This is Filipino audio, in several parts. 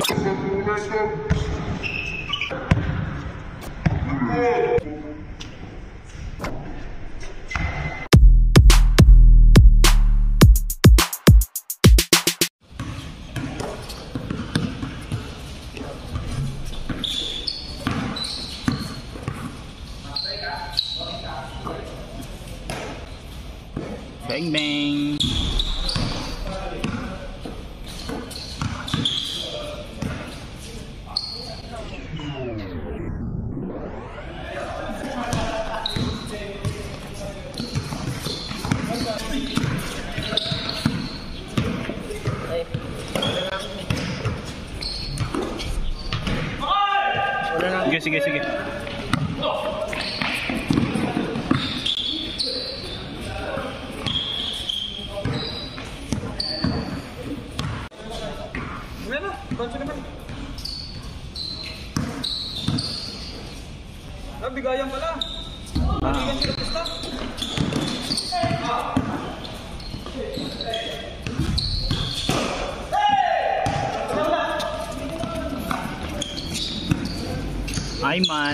Bang bang. Sige, sige, sige. Bigayan pala. Bigayan sila pista. Ay man.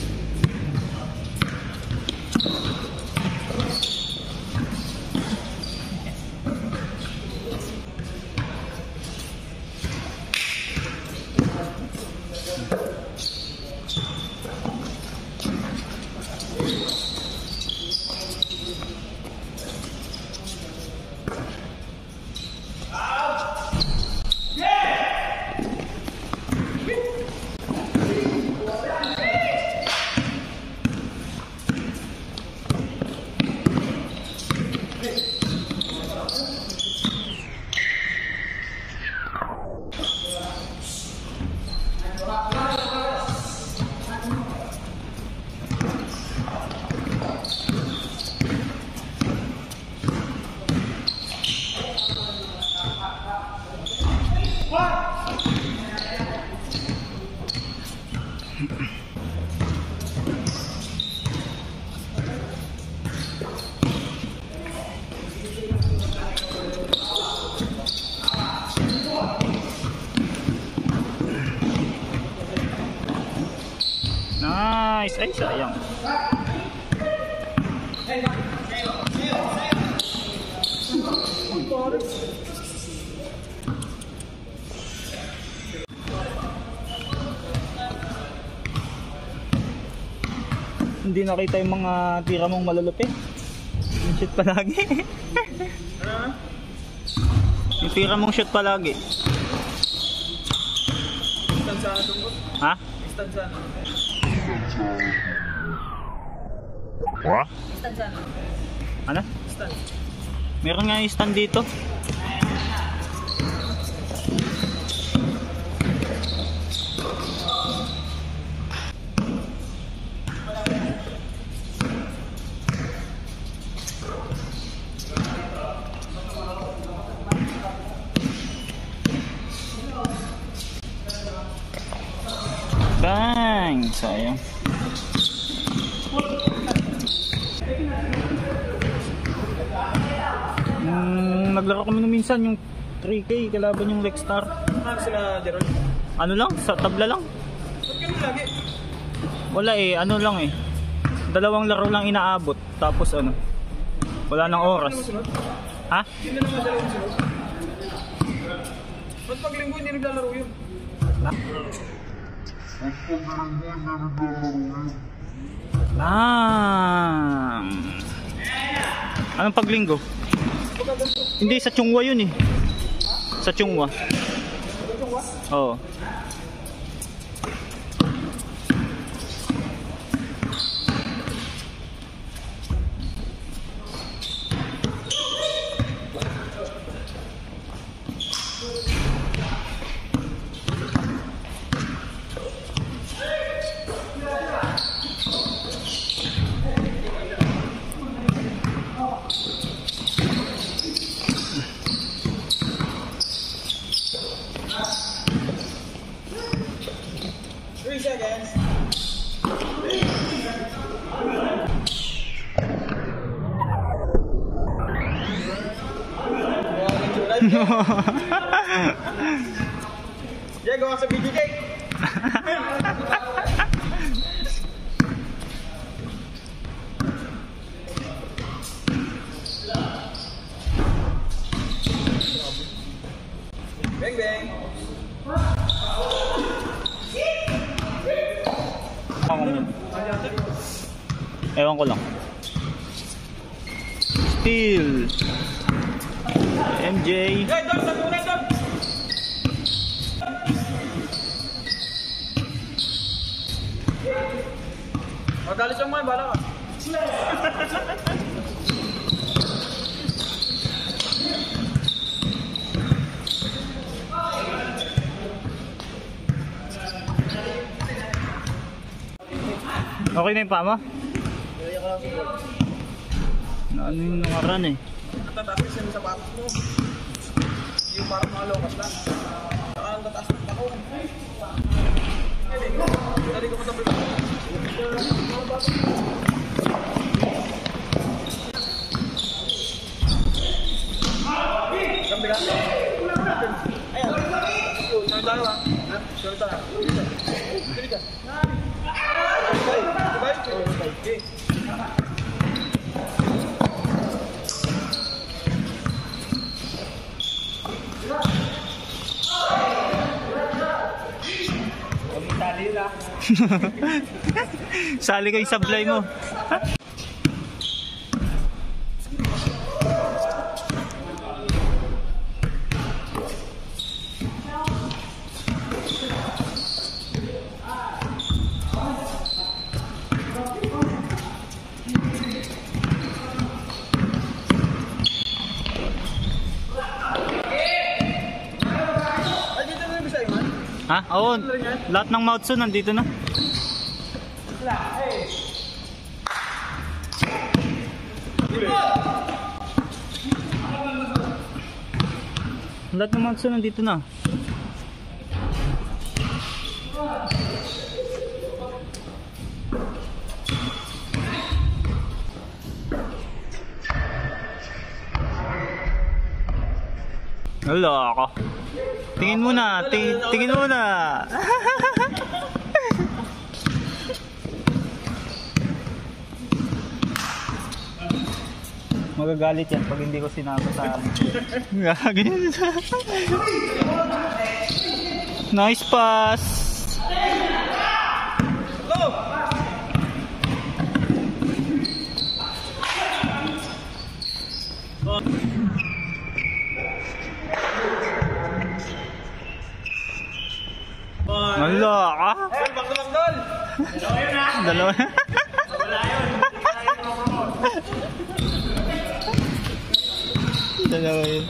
Nice. Ay, sayang. Hindi nakita yung mga tira mong malulupit. Yung shoot palagi. Yung tira mong shoot palagi. Ha? What? Ano? Meron nga yung stand dito. Bang! Sayang. Naglaro kami nung minsan yung 3K kalaban yung Lexstar. Ano sila, Gerald? Ano lang? Sa tabla lang? Ba't ganun lagi? Wala eh, ano lang eh. 2 laro lang inaabot. Tapos ano? Wala nang oras. Ha? Hindi na naman sila yung sunod. Ba't pag linggo hindi naglalaro yun? Ha? Ah. Anong paglinggo? Hindi, sa Chungwa yun eh. Sa Chungwa. Oo. Jay, gawa sa video, Jay. Bang, bang. Ewan ko lang. Steel. MJ. Hey, doon, sa tunay, doon. Magalit yung mga, bala ka. Okay na yung pama? Ano yung nangaran eh? Natataas yung sapatos mo. Yung parang malokas lang. Saka ang tataas ng pako. Dali ko matapil ako. Kambi ka? Ayan. Sorry tayo ha. Sorry tayo. Sorry ka. Okay. Sali ko yung sablay mo. Ha? Oo. Lahat ng mouths nandito na. Lahat ng mouths nandito na. Wala ako. Tingin muna, tingin muna. Magagalit yan pag hindi ko sinabi sa amin. Nice pass. Wala ka? Bakal-bakal! Dalawa na. Dalawa yun.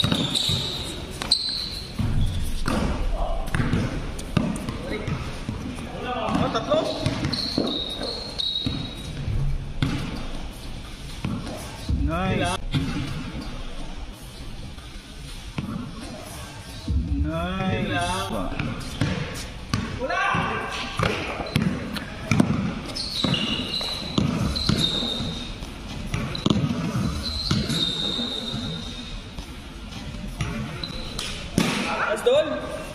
Oh, tatlo? Nice. Nice. Doon?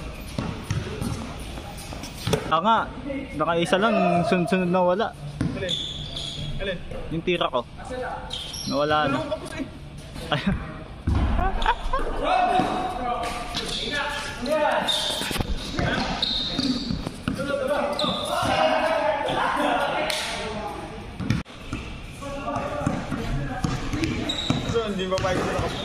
Nga, nakaisa lang, sunod-sunod na wala. Alin? Alin? Yung tira ko. Nawala na. So, hindi ba pwede na ako?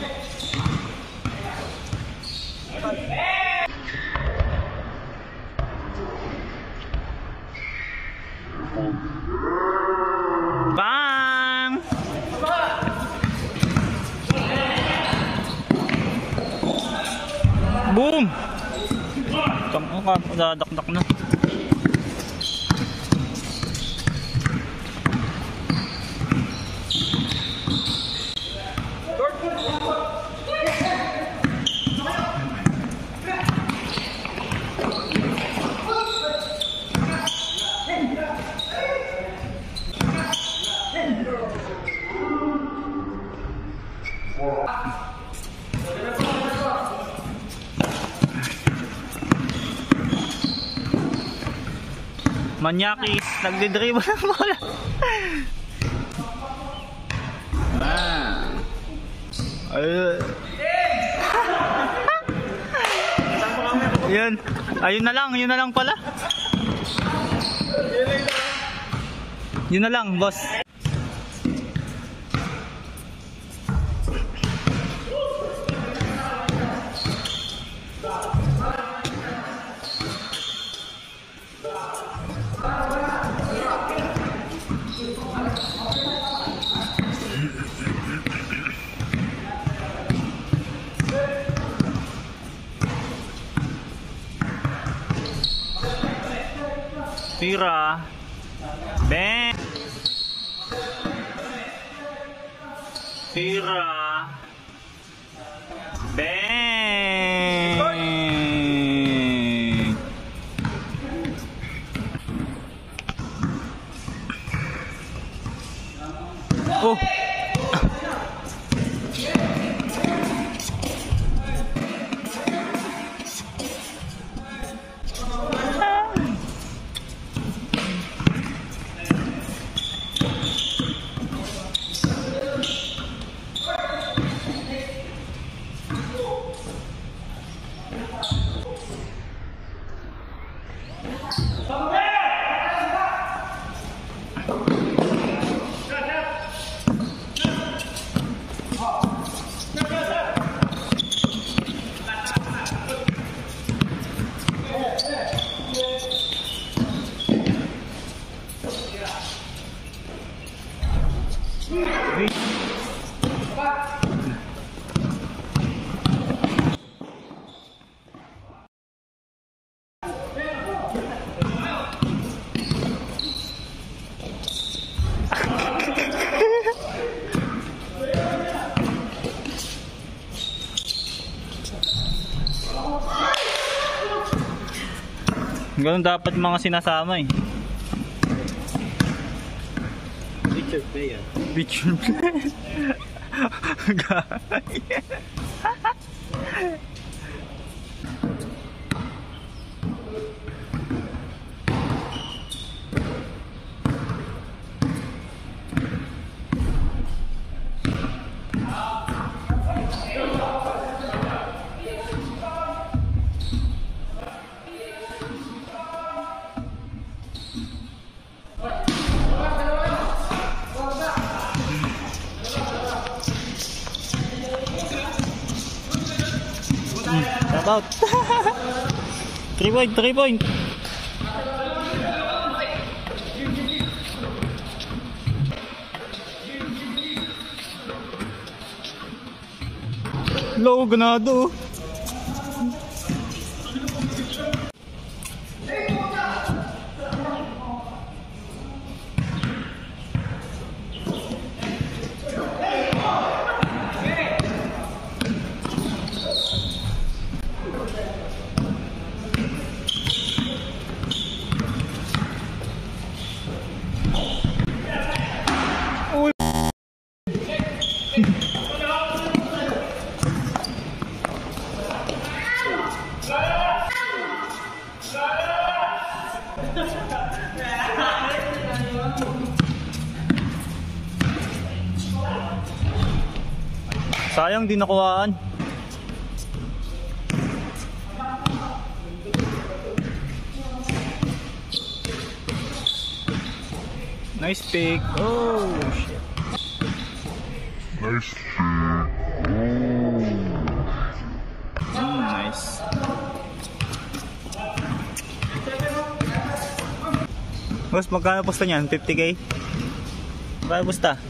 Bang! Boom! Tama ka, dadakdak na. Manyakis, nagdidribble ng bola. Yan. Ayun na lang pala. Yun na lang, boss. Tira. Bang. Tira. Bang. Oh. Ganun dapat mga sinasama eh. Picture player. Picture player. Tap out. 3 point, 3 point. Low, ganado. Sayang di nakuhaan. Nice pick. Oh shit. Nice. Nice. Boss, magkano pusta niyan? 50k? Magkano pusta?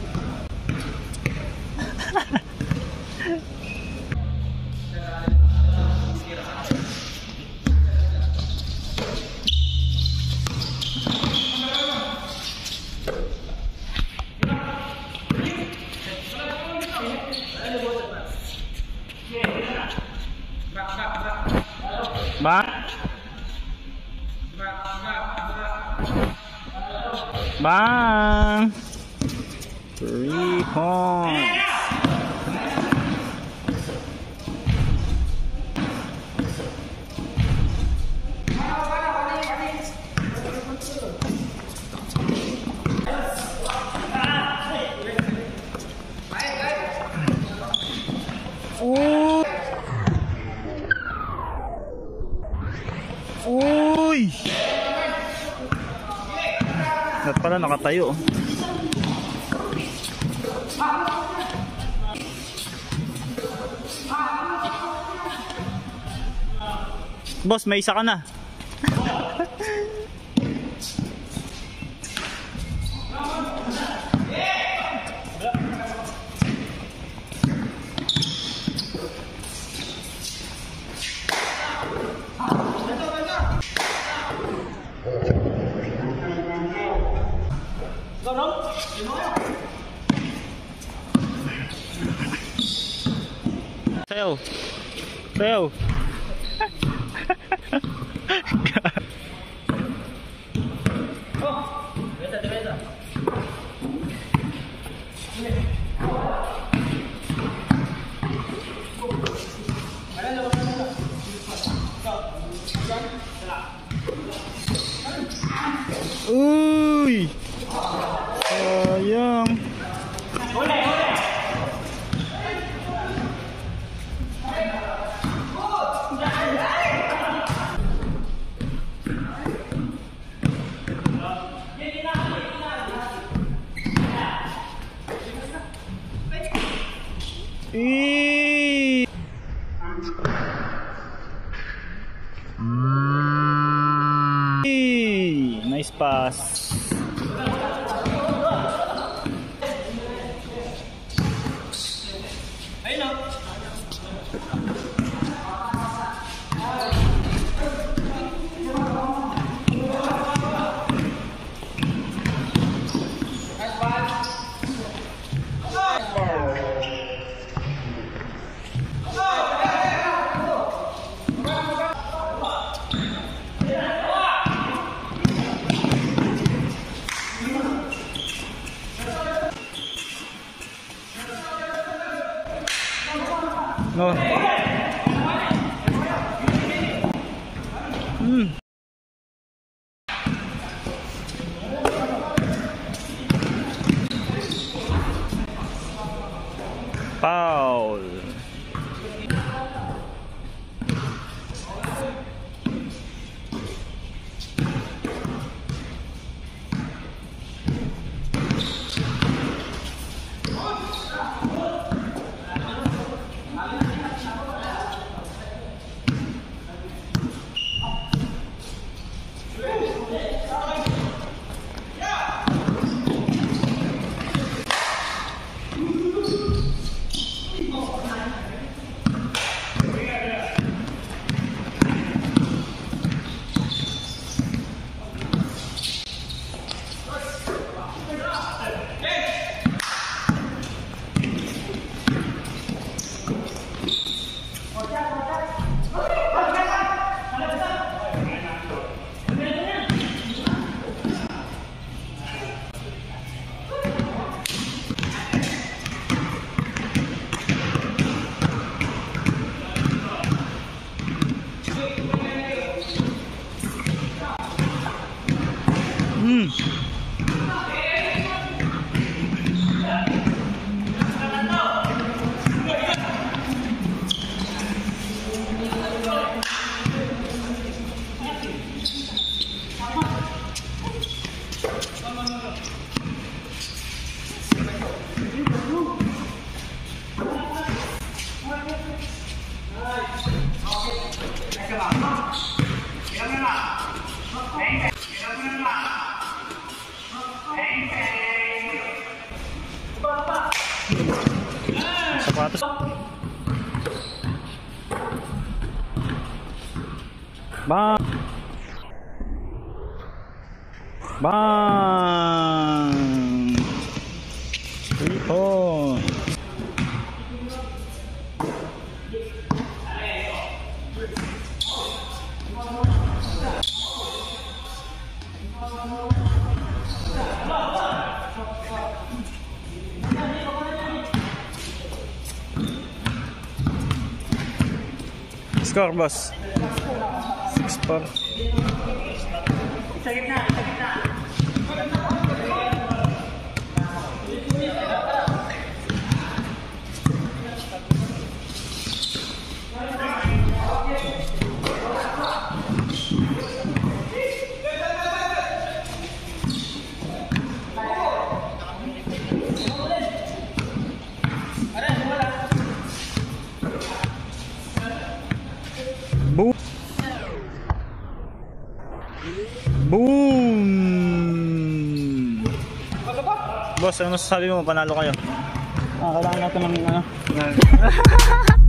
Bang! 3 points. Wala, nakatayo. Boss, may isa ka na. Sayaw. Sayaw. Uy! Sayang. Nice pass. No. Foul. Sapatos. Bang. Bang. 3 points. Score, boss. 6-4. Sa gitna, sa gitna. Boom! Boss, ano masasabi mo? Panalo kayo. Kailangan natin ng ano.